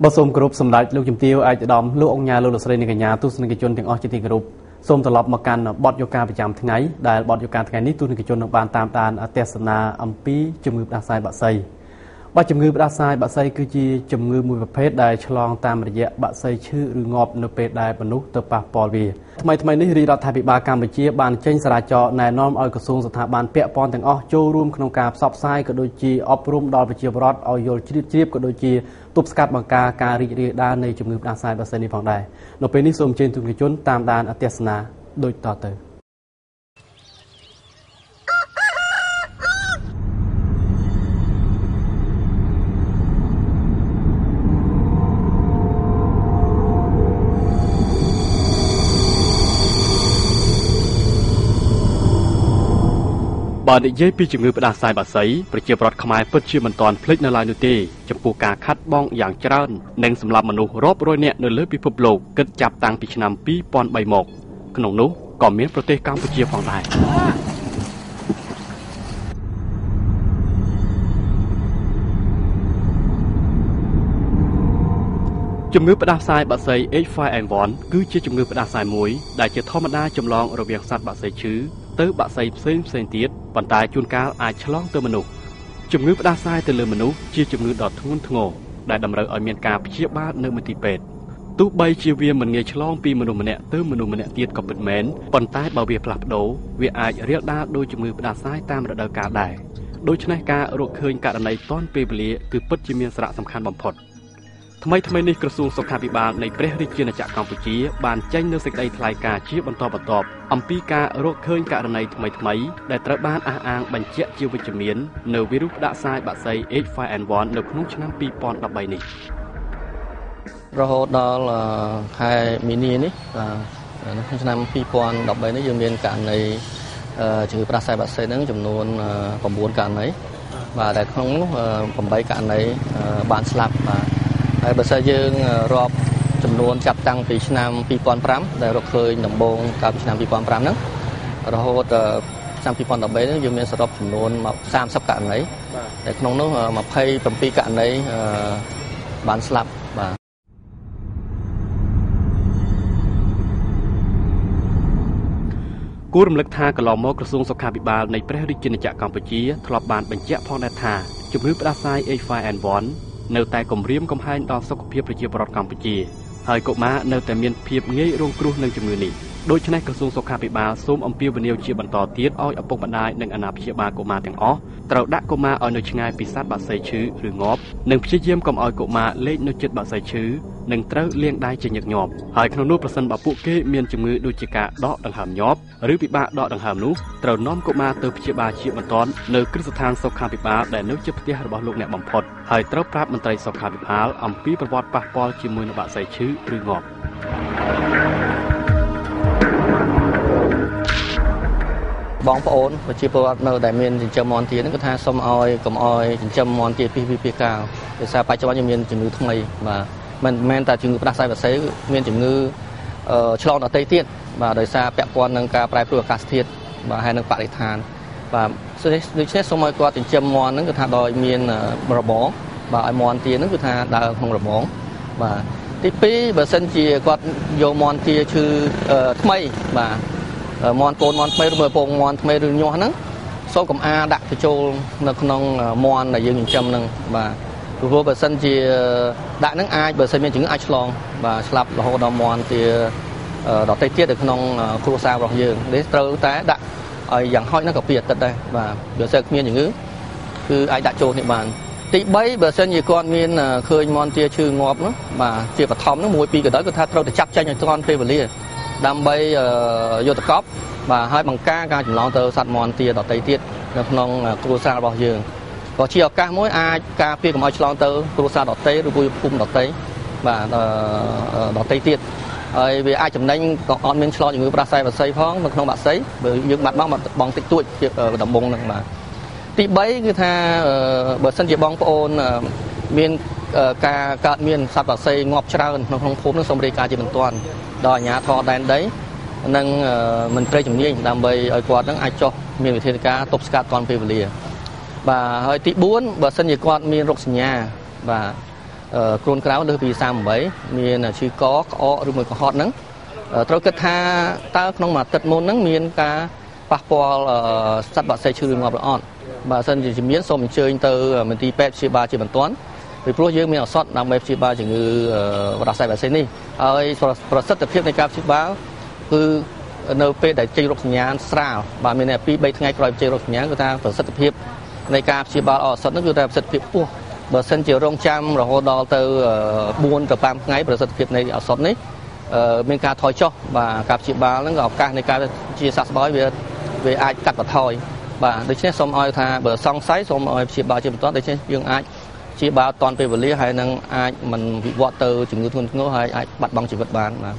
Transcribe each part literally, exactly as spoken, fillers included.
บสมกรุบสำหรับลูกจิมติวไอจะดอมลูกองยาลูกหลสเรนิกญาตุสนิกจนถึงออจิติกรุบส้มตลบมากันบอดโยกาประจำทั้งไงได้บอดโยกาทั้งไงนี้ตุนิกจนบานตามตาอัตเตสนาอัมปีจมือปราศัยบะไซว่าจมือปราศัยบะไซคือจีจมือมวยประเภทได้ฉลองตามระยะบะไซชื่อหรืองอบนเปได้บรรลุเตปาปอลวีทำไมทำไมนี่รีรัฐาภิบาลการบัญชีบานเจนสราจในน้อมเอากระทรวงสถาบันเปียปอนถึงอ้อโจรวมขนมกาบซอบไซก็โดยจีอบรมดอลประชีพรอดเอาโยลชีริบชีริบก็โดยจีตุบสกัดบังกาการรีเรียด้านในจมือปราศัยบะไซในฝั่งใดนเป็นนิสมเจนตุนิกจนตามดานอัตเตสนาโดยต่อเติมบอลเย่ปีจมือประดาสายบาดใสประเจียบรถขมายเปิดชื่อมันตอนพลิกนาลายนุตีจำปูกาคัดบ้องอย่างเจริญหนึ่งสำหรับมนุษย์รอบรอยเนี่ยเนื้อเลือดพิภพโลกเกิดจับตังปีชนำปีปอนใบหมกขนมนุก่อเมียนประเทศกัมพูชีฝั่งใดจมือประดาสายบาดใสเอชไฟแอนวอนคือเชื่อจมือประดาสายมวยได้เจอทอมันได้จำลองระเบียงสัตว์บาดใสชื้อเตอร์บะไซเซนเซนตีดปันตายจุนกาอาจฉลองเตอร์มนุษย์จมือประดาไซเตอร์เลมนุษย์เชี่ยจมือดอดทุ่งทงโง่ได้ดำเนินเอาเมียนกาเชี่ยบ้านเนื้อมันตีเป็ดตู้ใบเชียเวียเหมือนเงยฉลองปีมนุษย์มันเนี่ยเตอร์มนุษย์มันเนี่ยตีดกับเป็นแมนปันตายเบาเบียผลักโดเวียอาจเรียกได้โดยจมือประดาไซตามระดับการได้โดยชนะการรวเคยการในต้นเปเปลีคือปัจจิเมียนสระสำคัญบ่มพดทำไมทำไมในกระทรวงสุขาภิบาลในประเทศจีนจากกัมพูชีบานแจ้งเนื้อสิ่งใดทลายกาชี้บรรทบบรรทบอัมพีการโรคเคยการในทำไมทำไมได้ตระบ้านอาอางบัญเชียจิววิจมีนเนื้อวิรุดาไซบะไซเอชไฟแอนวอนเนื้อขนมชนะปีปอนดับใบนี้เราดอลไทยมินินี่ชนะปีปอนดับใบนี้ยังมีการในจือปราศัยบะไซนั้นจำนวนประมวลการไหนvà đại không phẩm bảy cả này bàn slap và đại bờ xây dựng rọpจำนวนจับตังปีชนามปีปอนพรำได้เราเคยนำบงกับชนามปีปอนพรำนั้นเราชนามปีปอนต่อไปนั้นยังมีสรบจำนวนมาสามสัปดาห์ไหนแต่ขนมนั้นมาให้เป็นปีกันในบานสลับกู้รำลึกทางกลอมกระทรวงสุขาภิบาลในประเทศจีนจากกัมพูชีทลอบบานบรรเจาะพองนาธาจุดมือประดาไซเอชไฟแอนวอนเนื้อแต่กลมเรียมกลมให้ดอกสกปรกประเจียบรอดกัมพูชีหายกบมาเนื้อแต่เมียนเพียบเงยรงครูหนึ่งจุดมือนี้โดยชนะกระทรวงสุขาภิบาลส้มอมพิวเนียวเชียบรรทอเทียดอ้อยอปงบันไดหนึ่งอนาพิบาลกบมาแต่งอ้อตราดะกบมาอ้อยเนื้อชงายปีศาจบาดใส่ชื้อหรืองอบหนึ่งพิเยี่ยมกบอ้อยกบมาเล่นเนื้อจิตบาดใส่ชื้อหนึ่งเต้าเลี้ยงได้จะหยักหยอบหายขนมนู้ประสันบาปุเกเมียนจมือดูจิกาดอกดังหามยอบหรือปีบาดอกดังหามนู้ตราน้อมกบมาเติมพิบาเชียบรรทอนเนื้อคริสทางสุขาภิบาลแต่เนื้อจิตพิธีระบอบโลกเนี่ยบ่มพดหายเต้าปราบมันไตรสุขาภิบาลอัมพีประวัติปะปอลจิมือนบาดใส่ชื้อหรืองอบบองปะโอนปัจจุบันเราได้เมียนจินจมอนตีนั่นก็ท่าสมออยกับออยจินจมอนตีพีพีพีกาวแต่ซาปัจจุบันยังเมียนจึงมือทั้งไม่มามันแม้แต่จึงมือประดับใส่แบบใส่เมียนจึงมือฉลองต่อเตยเตี้ยมาโดยซาแปะปอนนังกาปลายปลวกกาสเทียมาให้นังปะริธานมาโดยเช่นสมัยก่อนจินจมอนนั่นก็ท่าโดยเมียนระบองมาไอมอนตีนั่นก็ท่าดาวของระบองมาที่ปีเบอร์เซนจีก็โยมอนตีชื่อทั้งไม่มามอนโกนมอนไม่รู้เบอร์ปงมอนไม่รู้ย้อนนั้นโซ่กับอาดักไปโจนขนมมอนในยืนจำนึงมาดูว่าเบอร์เซนจีดักนั้นอายเบอร์เซนเป็นถึงอายฉลองมาสลับเราดอมอนตีดอกเตยเตี้ยเด็กขนมครูซาเรายืนเดี๋ยวเติร์แต่ดักอย่างห้อยนั่นก็เปียกตัดได้มาเบอร์เซนมีอย่างนี้คือไอดักโจนี่มันตีใบเบอร์เซนยี่ก่อนมีนเคยมอนตีชื่องอบเนาะมาเจียบทอมนั่งมวยปีก็ได้ก็ถ้าเราจะจับใจอย่างตอนเฟเวอรี่ดำใบโยตกอปvà hai bằng ca ca chỉnh lon tờ sạt mòn tia đọt tây tiết được nong cruza bao giờ có chiều ca mỗi ai ca phi của mọi lon tờ cruza đọt tây rồi vui cung đọt tây và đọt tây tiết vì ai chấm đánh còn on men lon những người brasai và xây phóng được nong bạc sấy bởi những mặt bóng mặt bóng tích tuổi đầm bông mà tí bấy người ta bờ sân chỉ bóng ôn miền ca ca miền sạt bạc xây ngọc trơn nó không phốm nó sông đây ca chỉ bằng toàn đòi nhà thọ đèn đấy năng mình chơi chủng nhiên làm bầy ở quạt năng ai cho miền việt ca top scat toàn về lìa và hơi tí bốn bờ sân nhiệt quạt miền rục nhà và គ្រូនក្រៅលើពីសាមបីមានឈឺកក្អកឬមួយកុហកហ្នឹងត្រូវគិតថាតើក្នុងមួយអាទិត្យមុនហ្នឹងមានការប៉ះពាល់សត្វបក្សីឈឺឬងាប់ល្អអត់បើសិនជាមានសូមអញ្ជើញទៅមន្ទីរពេទ្យព្យាបាលជាបន្ទាន់ពីព្រោះយើងមានឱសថដើម្បីព្យាបាលជំងឺផ្ដាសាយបក្សីនេះហើយប្រសិទ្ធភាពនៃការព្យាបាលគឺនៅពេលដែលចេញរោគសញ្ញាស្រាលបាទមានតែពីរបីថ្ងៃក្រោយចេញរោគសញ្ញាគឺថាប្រសិទ្ធភាពនៃការព្យាបាលឱសថនោះគឺថាប្រសិទ្ធភាពខ្ពស់បើសិនជារងចាំរហូតដល់ទៅបួនទៅប្រាំថ្ងៃប្រសិទ្ធភាពនៃឱសថនេះមានការថយចុះបាទការព្យាបាលហ្នឹងក៏ឱកាសនៃការជាសះស្បើយវាវាអាចកាត់បន្ថយបាទដូច្នេះសូមឲ្យថាបើសង្ស័យសូមឲ្យព្យាបាលជាបន្តដូច្នេះយើងអាចព្យាបាលតាន់ពេលវេលាហើយនឹងអាចមិនវិវត្តទៅជំងឺធ្ងន់ធ្ងរហើយអាចបាត់បង់ជីវិតបានបាទ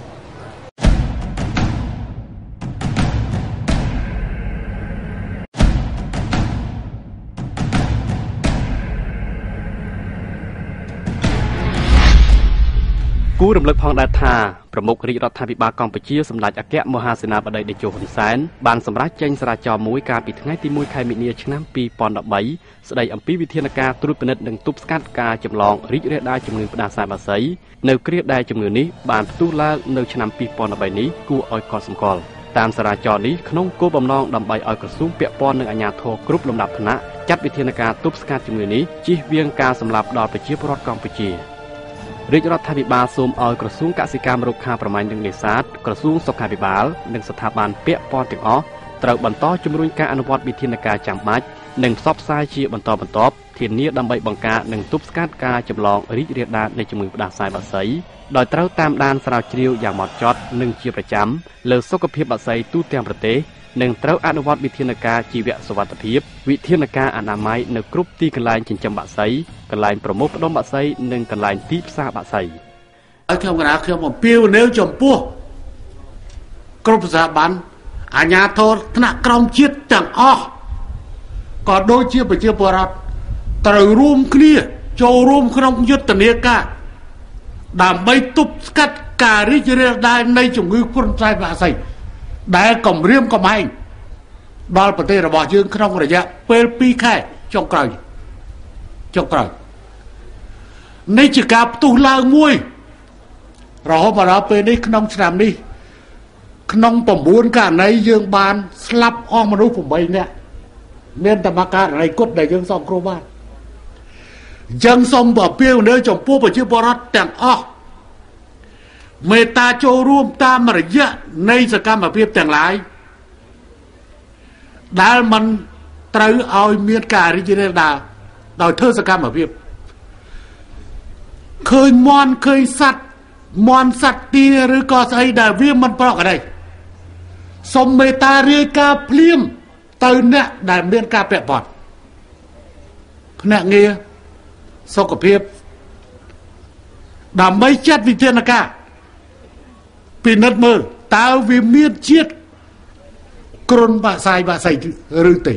គូរំលឹកផងដែរថាប្រមុខរាជរដ្ឋាភិបាលកម្ពុជាសម្ដេចអគ្គមហាសេនាបតីតេជោហ៊ុនសែនបានសម្រេចចេញសារចរណ៍មួយកាលពីថ្ងៃទីមួយខែមិនិនាឆ្នាំពីរពាន់ដប់បីស្តីអំពីវិធានការត្រួតពិនិត្យនិងទប់ស្កាត់ការចម្លងរីករាលដាលជំងឺផ្ដាសាយបក្សីនៅគ្រាដែលជំងឺនេះបានផ្ទុះឡើងនៅឆ្នាំពីរពាន់ដប់បីនេះគួរឲ្យកត់សម្គាល់តាមសារចរណ៍នេះក្នុងគោលបំណងដើម្បីឲ្យក្រសួងពាក់ព័ន្ធនិងអាជ្ញាធរគ្រប់លំដាប់ថ្នាក់ចាត់វិធានការទប់ស្កាត់ជំងឺនេះជៀសវាងការសម្លាប់ដល់ប្រជាពលរដ្ឋកម្ពុជារាជរដ្ឋាភិបាលសូមឲ្យក្រសួងកសិកម្មរុក្ខាប្រមាញ់និងនេសាទក្រសួងសុខាភិបាលនិងស្ថាប័នពាក់ព័ន្ធទាំងអស់ត្រូវបន្តជំរុញការអនុវត្តវិធានការចាំបាច់និងផ្សព្វផ្សាយជាបន្តបន្ទាប់ធានាដើម្បីបង្ការនិងទប់ស្កាត់ការចម្លងរីករាលដាលនៃជំងឺផ្ដាសាយបក្សីដោយត្រូវតាមដានស្រាវជ្រាវយ៉ាងហ្មត់ចត់និងជាប្រចាំលើសុខភាពបក្សីទូទាំងប្រទេសនិងត្រូវអនុវត្តវិធានការជីវសុវត្ថិភាពវិធានការអនាម័យនៅគ្រប់ទីកន្លែងចិញ្ចឹមបក្សីកន្លែងប្រមូលផ្ដុំបក្សីនិងកន្លែងទីផ្សារបក្សីហើយខ្ញុំកណាខ្ញុំអំពាវនាវចំពោះគ្រប់ស្ថាប័នអាជ្ញាធរថ្នាក់ក្រោមជាតិទាំងអស់ក៏ដូចជាប្រជាពលរដ្ឋត្រូវរួមគ្នាចូលរួមក្នុងយុទ្ធនាការដើម្បីទប់ស្កាត់ការរីករាលដាលនៃជំងឺគ្រុនផ្សាយបក្សីដែលគំរាមកំហែងដល់ប្រទេសរបស់យើងក្នុងរយៈពេលពីរខែចុងក្រោយចុងក្រោយនេះជាការផ្ទុះឡើងមួយរហូតមកដល់ពេលនេះក្នុងឆ្នាំនេះក្នុង៩ករណីយើងបានស្លាប់អស់មនុស្ស៨នាក់មានតែមួយករណីគត់ដែលយើងសង្គ្រោះបានអញ្ចឹងសូមអំពាវនាវចំពោះប្រជាពលរដ្ឋទាំងអស់មេត្តាចូលរួមតាមរយៈនៃសកម្មភាពទាំងឡាយដែលមិនត្រូវឲ្យមានការរីករាលដាលដោយធ្វើសកម្មភាពឃើញមន់ឃើញសត្វមន់សត្វទាឬក៏ស្អីដែលវាមិនប្រក្រតីសូមមេត្តារាយការណ៍ភ្លាមទៅអ្នកដែលមានការពាក់ព័ន្ធភ្នាក់ងារសុខភាពដើម្បីចាត់វិធានការពិនិត្យមើលតើវាមានជាតិគ្រុនបក្សីបក្សីឬទេ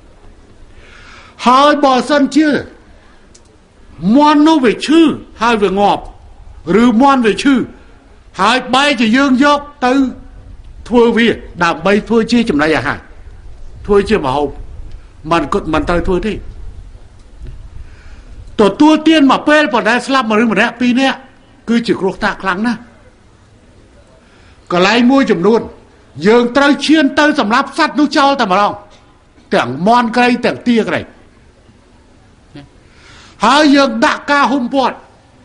ហើយបើសិនជាមន់នោះវាឈឺហើយវាងាប់ឬមន់វាឈឺហើយបែរជាយើងយកទៅធ្វើវាដើម្បីធ្វើជាចំណីអាហារធ្វើជាម្ហូបมันគត់มันត្រូវធ្វើទេទទួលទានមកពេលប៉ុន្តែស្លាប់មនុស្សម្នាក់ពីរនាក់គឺជាគ្រោះថ្នាក់ខ្លាំងណាស់កន្លែងមួយចំនួនយើងត្រូវឈានទៅសម្រាប់សត្វនោះចោលតែម្ដងទាំងមន់ក្រៃទាំងទាក្រៃហើយយើងដាក់ការហ៊ុំព័ទ្ធ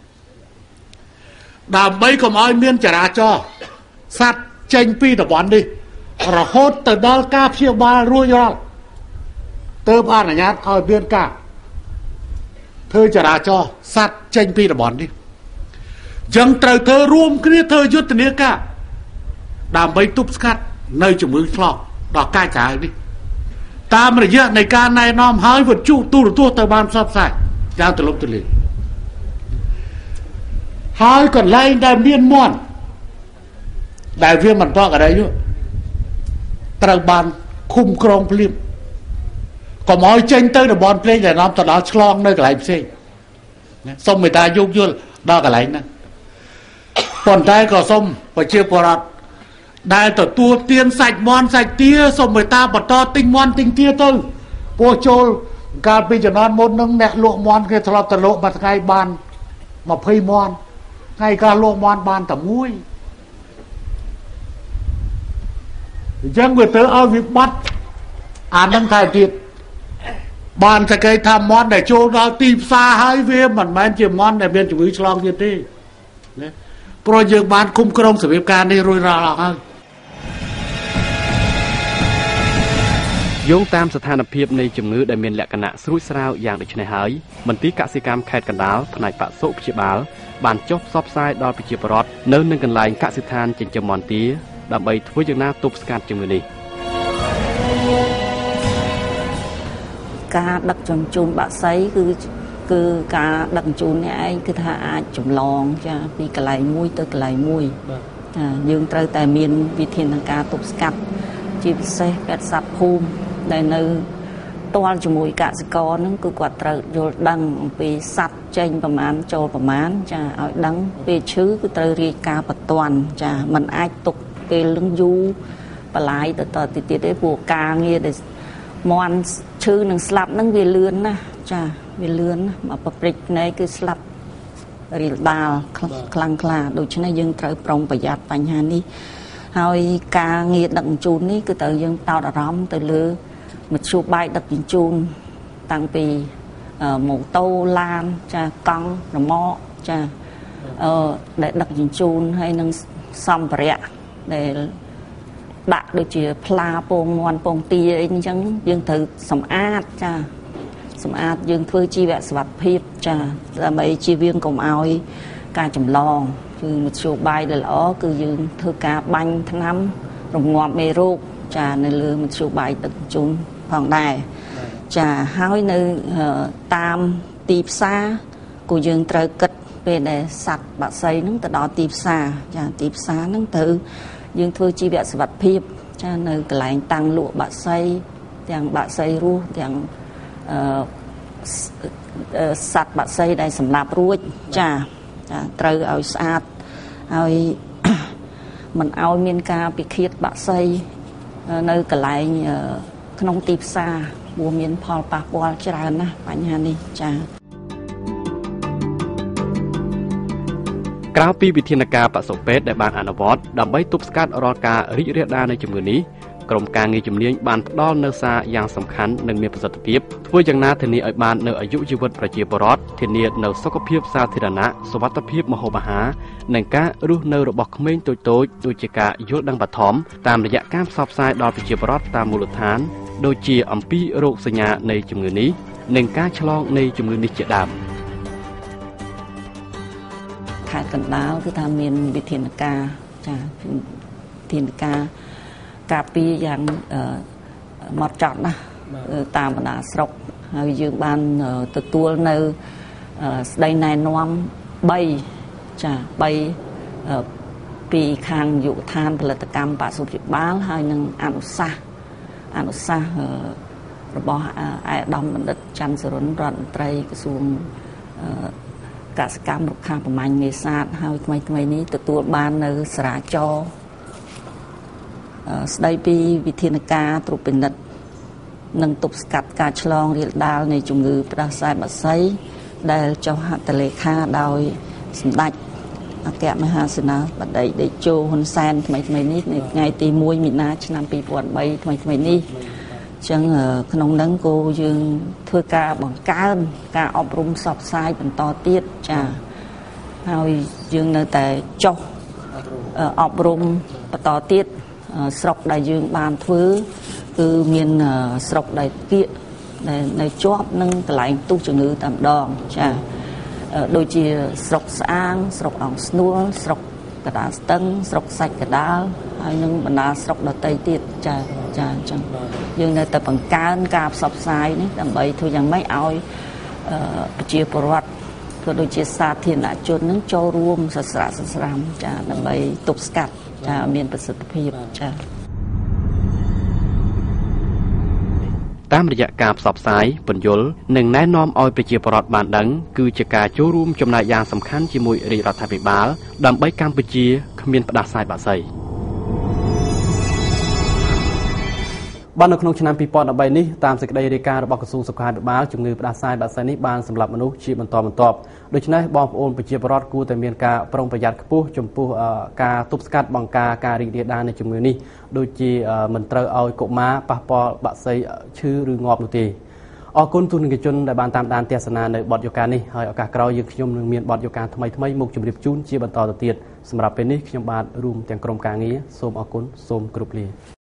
ដើម្បីកុំឲ្យមានចរាចរណ៍សត្វចេញពីតំបន់នេះរហូតទៅដល់ការព្យាបាលរួចរាល់ទើបអនុញ្ញាតឲ្យមានការធ្វើចរាចរណ៍សត្វចេញពីតំបន់នេះចឹងត្រូវធ្វើរួមគ្នាធ្វើយុទ្ធនាការដើម្បីទប់ស្កាត់នៅជំងឺឆ្លងដល់កាយក្រៅនេះតាមរយៈនៃការណែនាំឲ្យវិទ្យុទូរទស្សន៍ទៅបានផ្សព្វផ្សាយយ៉ាងទូលំទូលាយហើយកន្លែងដែលមានមន់ដែលវាមិនប្រក្រតីនោះត្រូវបានឃុំក្រងភ្លាមកុំឲ្យចេញទៅតំបន់ភ្លេងដែលនាំទៅដល់ឆ្លងនៅកន្លែងផ្សេងសូមមេត្តាយោគយល់ដល់កន្លែងហ្នឹងប៉ុន្តែក៏សូមប្រជាពលរដ្ឋដែលទទួលទានសាច់មន់សាច់ទាសូមមេត្តាបន្តទិញមន់ទិញទាទៅពោះចូលកាលពីជំនាន់មុននឹងអ្នកលក់មន់គេធ្លាប់ទៅលក់មួយថ្ងៃបាន mà phê mòn ngay cả lô mòn bàn tầm mũi chẳng người tới ao việc bắt án đang thay thiệt bàn sẽ cây tham món để cho nó tìm xa hai về mình men chỉ món để bên chủ ý long như thế rồi giờ bàn cung công sự việc can đi rồi ra là hơn យោងតាមស្ថានភាពនៃជំងឺដែលមានលក្ខណៈស្រួចស្រាវយ៉ាងដូចនេះហើយមន្ទីរកសិកម្មខេត្តកណ្ដាលផ្នែកបសុព្យាបាលបានចុះផ្សព្វផ្សាយដល់ប្រជាពលរដ្ឋនៅនឹងកន្លែងកសិដ្ឋានចិញ្ចឹមមាន់ទាដើម្បីធ្វើយ៉ាងណាទប់ស្កាត់ជំងឺនេះការដឹកជញ្ជូនបាក់សីគឺគឺការដឹកជញ្ជូននេះឯងគឺថាអាចចម្លងចាពីកន្លែងមួយទៅកន្លែងមួយចាយើងត្រូវតែមានវិធានការទប់ស្កាត់ជាពិសេសពេទ្យសត្វភូមិដែលនៅផ្ទាល់ជាមួយកសិករហ្នឹងគឺគាត់ត្រូវយល់ដឹងអំពីសត្វចេញប្រមាណចូលប្រមាណចាឲ្យដឹងពេលឈឺគឺត្រូវរាយការណ៍បន្ទាន់ចាมันអាចទុកពេលលឹងយូរបលាយទៅតទៅទៀតទេព្រោះការងារដែលមន់ឈឺនឹងស្លាប់ហ្នឹងវាលឿនណាស់ចាវាលឿនមកប្រព្រឹត្តភ្នែកគឺស្លាប់រីលដាលខ្លាំងខ្លាដូច្នេះយើងត្រូវប្រុងប្រយ័ត្នបញ្ហានេះហើយការងារដឹកជញ្ជូននេះគឺត្រូវយើងតោតអារម្មណ៍ទៅលើមធ្យោបាយដឹកជញ្ជូនតាំងពីម៉ូតូឡានចាកង់រមាក់ចាអឺដែលដឹកជញ្ជូនហើយនឹងសម្ភារៈដែលដាក់ដូចជាផ្លាពងមាន់ពងទាអីអញ្ចឹងយើងត្រូវសម្អាតចាសម្អាតយើងធ្វើជីវសុវត្ថិភាពចាដើម្បីជៀសវាងកុំឲ្យការចម្លងគឺមធ្យោបាយដែលល្អគឺយើងធ្វើការបាញ់ថ្នាំរងាប់មេរោគចានៅលើមធ្យោបាយដឹកជញ្ជូនផងដែរចាហើយនៅតាមទីផ្សារក៏យើងត្រូវគិតពេលដែលសត្វបក្សីហ្នឹងទៅដល់ទីផ្សារចាទីផ្សារហ្នឹងទៅយើងធ្វើជីវសុវត្ថិភាពចានៅកន្លែងតាំងលក់បក្សីទាំងបក្សីរស់ទាំងអឺសត្វបក្សីដែលសម្លាប់រួចចាចាត្រូវឲ្យស្អាតហើយមិនឲ្យមានការពិឃាតបក្សីនៅកន្លែងក្នុងទីផ្សារព្រោះមានផលប៉ះពាល់ច្រើនណាស់បញ្ហានេះចាក្រៅពីវិធានការបសុពេទ្យដែលបានអនុវត្តដើម្បីទប់ស្កាត់រាល់ការរីករាលដាលនៃជំងឺនេះក្រុមការងារជំនាញបានផ្ដល់នូវសារយ៉ាងសំខាន់និងមានប្រសិទ្ធភាពធ្វើយ៉ាងណាធានាឲ្យបាននូវអាយុជីវិតប្រជាពលរដ្ឋធានានូវសុខភាពសាធារណៈសុវត្ថិភាពម្ហូបអាហារនិងការរស់នៅរបស់ក្មេងតូចៗដូចជាការយល់ដឹងបឋមតាមរយៈការផ្សព្វផ្សាយដល់ប្រជាពលរដ្ឋតាមមូលដ្ឋានដូចជាអំពីរោគសញ្ញានៃជំងឺនេះនិងការឆ្លងនៃជំងឺនេះជាដើមខេត្តកណ្ដាលគឺថាមានវិធានការចាវិធានការការពារយ៉ាងម៉ត់ចត់ណាស់តាមបណ្ដាស្រុកហើយយើងបានទទួលនៅស្ដីណែនាំបីចាបីពីខាងយុឋានផលិតកម្មបសុព្យាបាលហើយនឹងអនុសាសន៍អនុសាសន៍របស់អាយដាមបណ្ឌិតច័ន្ទសរុនរដ្ឋមន្ត្រីក្រសួងកសិកម្មរុក្ខាប្រមាញ់នេសាទហើយថ្មីថ្មីនេះទទួលបាននៅសារាចរស្ដីពីវិធានការត្រួតពិនិត្យនិងទប់ស្កាត់ការឆ្លងរាលដាលនៃជំងឺផ្ដាសាយបក្សីដែលចុះហត្ថលេខាដោយសម្ដេចអគ្គមហាសេនាបតីតេជោហ៊ុនសែនថ្មីថ្មីនេះនៅថ្ងៃទីមួយមីនាឆ្នាំពីរពាន់បីថ្មីថ្មីនេះអញ្ចឹងក្នុងហ្នឹងគោយើងធ្វើការបង្កើនការអប់រំផ្សព្វផ្សាយបន្តទៀតចាហើយយើងនៅតែចុះអប់រំបន្តទៀតស្រុកដែលយើងបានធ្វើគឺមានស្រុកដែលគៀកដែលនៅជាប់នឹងកន្លែងទុះជំងឺតែម្ដងចាដូចជាស្រុកស្អាងស្រុកអង្គស្នួលស្រុកកដាលស្ទឹងស្រុកសាច់កដាលហើយនឹងបណ្ដាស្រុកដទៃទៀតចាចាអញ្ចឹងយើងនៅតែបង្កើនការផ្សព្វផ្សាយនេះដើម្បីធ្វើយ៉ាងម៉េចឲ្យប្រជាពលរដ្ឋក៏ដូចជាសាធារណជននឹងចូលរួមសស្រាក់សស្រាំចាដើម្បីទប់ស្កាត់ចាមានប្រសិទ្ធភាពចាតាមរយៈការផ្សព្វផ្សាយពន្យល់និងណែនាំឲ្យប្រជាពលរដ្ឋបានដឹងគឺជាការចូលរួមចំណែកយ៉ាងសំខាន់ជាមួយរាជរដ្ឋាភិបាលដើម្បីកម្ពុជាគ្មានផ្ដាសាយបក្សីបាននៅក្នុងឆ្នាំពីរពាន់ដប់បីនេះតាមសេចក្តីរាយការណ៍របស់ក្រសួងសុខាភិបាលជំងឺផ្ដាសាយបាក់សៃនេះបានសម្លាប់មនុស្សជាបន្តបន្ទាប់ដូច្នេះបងប្អូនប្រជាពលរដ្ឋគួរតែមានការប្រុងប្រយ័ត្នខ្ពស់ចំពោះការទប់ស្កាត់បង្ការការរីករាលដាលនៃជំងឺនេះដូចជាមិនត្រូវឲ្យកុមារប៉ះពាល់បាក់សៃឈឺឬងាប់នោះទេអរគុណទូនិកជនដែលបានតាមដានទស្សនានៅបទយកានេះហើយឱកាសក្រោយយើងខ្ញុំនឹងមានបទយកាថ្មីថ្មីមកជម្រាបជូនជាបន្តទៅទៀតសម្រាប់ពេលនេះខ្ញុំបាទរួមទាំងក្រុមការងារសូមអរគុណសូមគោរពលា